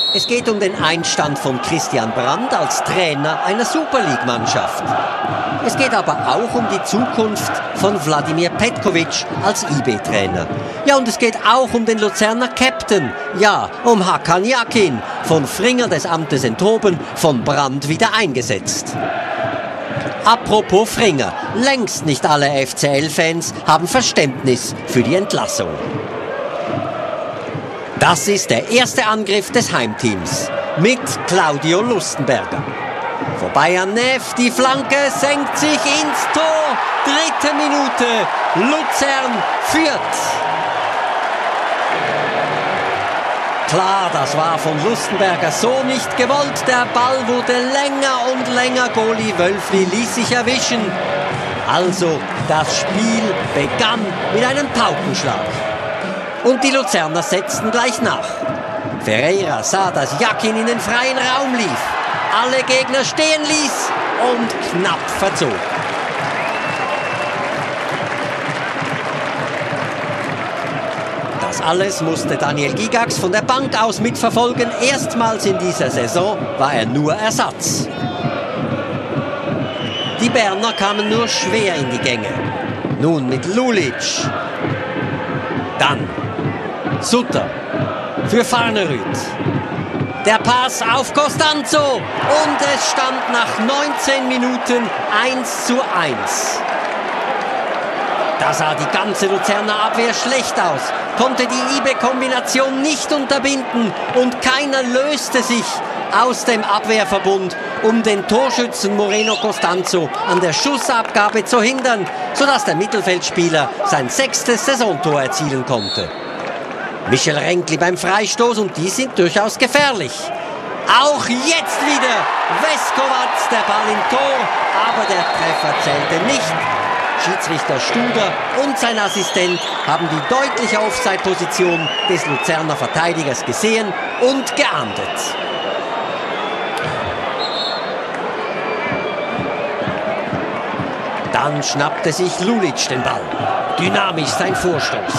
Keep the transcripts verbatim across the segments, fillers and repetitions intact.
Es geht um den Einstand von Christian Brandt als Trainer einer Super League-Mannschaft. Es geht aber auch um die Zukunft von Vladimir Petkovic als I B-Trainer. Ja, und es geht auch um den Luzerner Captain. Ja, um Hakan Yakin, von Fringer des Amtes enthoben, von Brandt wieder eingesetzt. Apropos Fringer, längst nicht alle F C L-Fans haben Verständnis für die Entlassung. Das ist der erste Angriff des Heimteams mit Claudio Lustenberger. Vorbei an Neff, die Flanke senkt sich ins Tor. Dritte Minute, Luzern führt. Klar, das war von Lustenberger so nicht gewollt. Der Ball wurde länger und länger. Goalie Wölfli ließ sich erwischen. Also, das Spiel begann mit einem Paukenschlag. Und die Luzerner setzten gleich nach. Ferreira sah, dass Yakin in den freien Raum lief, alle Gegner stehen ließ und knapp verzog. Das alles musste Daniel Gigax von der Bank aus mitverfolgen. Erstmals in dieser Saison war er nur Ersatz. Die Berner kamen nur schwer in die Gänge. Nun mit Lulic. Dann Sutter für Farnerud. Der Pass auf Costanzo und es stand nach neunzehn Minuten eins zu eins. Da sah die ganze Luzerner Abwehr schlecht aus, konnte die I B-Kombination nicht unterbinden und keiner löste sich aus dem Abwehrverbund, um den Torschützen Moreno Costanzo an der Schussabgabe zu hindern, sodass der Mittelfeldspieler sein sechstes Saisontor erzielen konnte. Michel Renkli beim Freistoß und die sind durchaus gefährlich. Auch jetzt wieder Veskovac, der Ball im Tor, aber der Treffer zählte nicht. Schiedsrichter Studer und sein Assistent haben die deutliche Offside-Position des Luzerner Verteidigers gesehen und geahndet. Dann schnappte sich Lulic den Ball. Dynamisch sein Vorstoß.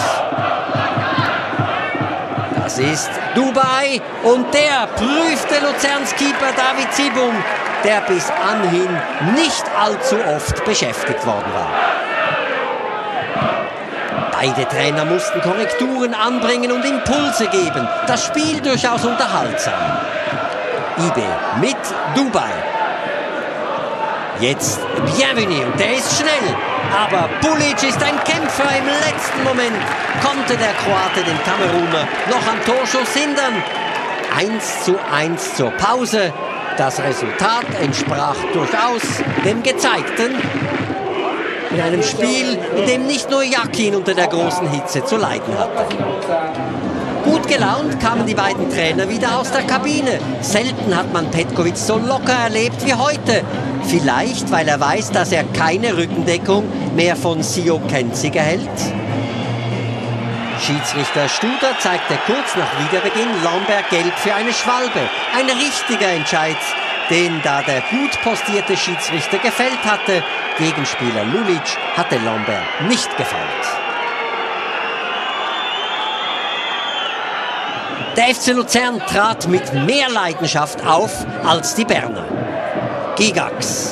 Das ist Dubai und der prüfte Luzerns Keeper David Zibung, der bis anhin nicht allzu oft beschäftigt worden war. Beide Trainer mussten Korrekturen anbringen und Impulse geben. Das Spiel durchaus unterhaltsam. I B mit Dubai. Jetzt Bienvenu, der ist schnell, aber Pulic ist ein Kämpfer. Im letzten Moment konnte der Kroate den Kameruner noch am Torschuss hindern. eins zu eins zur Pause. Das Resultat entsprach durchaus dem Gezeigten. In einem Spiel, in dem nicht nur Yakin unter der großen Hitze zu leiden hatte. Gut gelaunt kamen die beiden Trainer wieder aus der Kabine. Selten hat man Petkovic so locker erlebt wie heute. Vielleicht, weil er weiß, dass er keine Rückendeckung mehr von Sio Kenzig erhält. Schiedsrichter Studer zeigte kurz nach Wiederbeginn Lambert gelb für eine Schwalbe. Ein richtiger Entscheid, den da der gut postierte Schiedsrichter gefällt hatte. Gegenspieler Lulic hatte Lambert nicht gefällt. Der F C Luzern trat mit mehr Leidenschaft auf als die Berner. Gigax.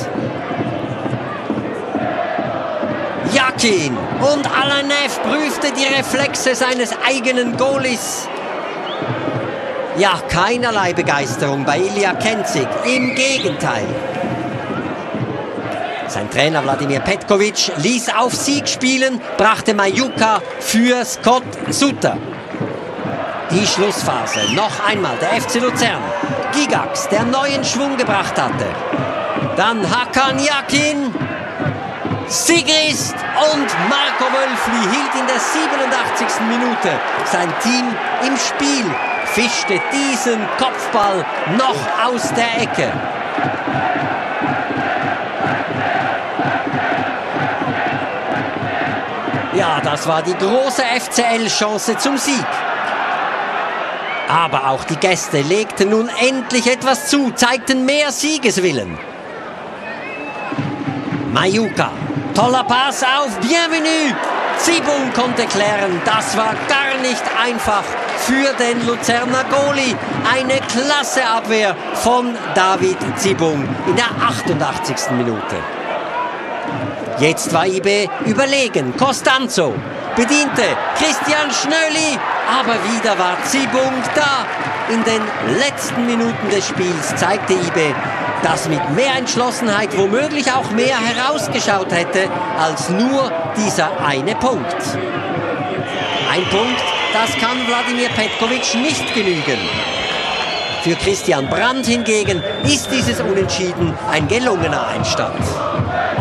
Yakin und Alanev prüfte die Reflexe seines eigenen Goalies. Ja, keinerlei Begeisterung bei Ilya Kenzig, im Gegenteil. Sein Trainer Vladimir Petkovic ließ auf Sieg spielen, brachte Majuka für Scott Sutter. Die Schlussphase, noch einmal der F C Luzern. Gigax, der neuen Schwung gebracht hatte. Dann Hakan Yakin, Sigrist und Marco Wölfli hielt in der siebenundachtzigsten Minute sein Team im Spiel, fischte diesen Kopfball noch aus der Ecke. Ja, das war die große F C L-Chance zum Sieg. Aber auch die Gäste legten nun endlich etwas zu, zeigten mehr Siegeswillen. Majuka, toller Pass auf Bienvenu. Zibung konnte klären, das war gar nicht einfach für den Luzerner Goalie. Eine klasse Abwehr von David Zibung in der achtundachtzigsten Minute. Jetzt war I B überlegen. Costanzo bediente Christian Schnöli, aber wieder war Zibung da. In den letzten Minuten des Spiels zeigte I B, dass mit mehr Entschlossenheit womöglich auch mehr herausgeschaut hätte als nur dieser eine Punkt. Ein Punkt, das kann Wladimir Petkovic nicht genügen. Für Christian Brandt hingegen ist dieses Unentschieden ein gelungener Einstand.